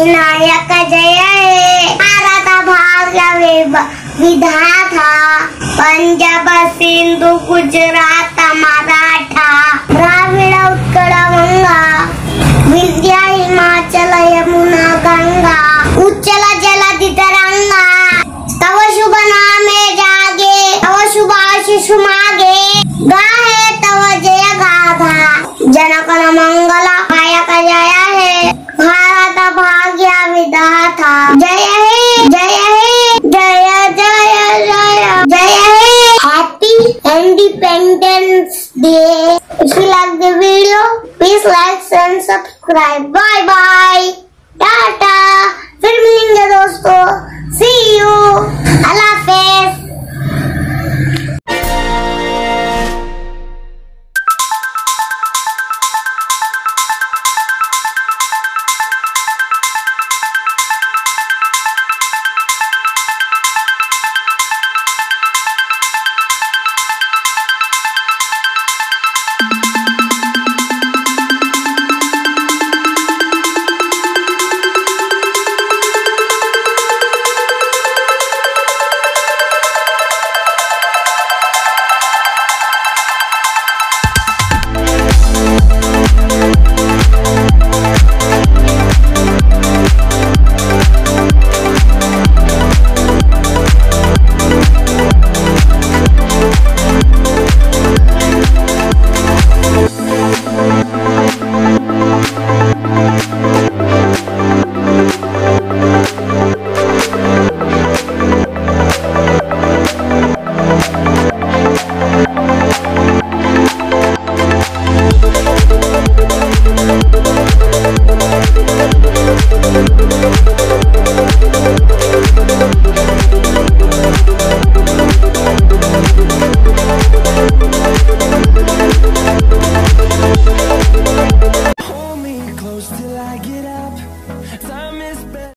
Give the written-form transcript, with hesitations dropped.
विनायक जय हे, भारत भाग्य विधाता, पंजाब सिंधु गुजरात मराठा, द्राविड़ उत्कल गंगा, विंध्य हिमाचल यमुना गंगा, उच्चल जलधि तरंगा, तव शुभ नामे जागे, तव शुभ आशीष मागे, गाहे तव जय गाथा, जनगण मंगल नायक जय हे, भारत भाग्य विधाता, जय हे जय हे जय जय जय जय हे। Happy independence day. If you like the video, please like and subscribe. Bye bye. Ta-ta. फिर मिलेंगे दोस्तों। See you.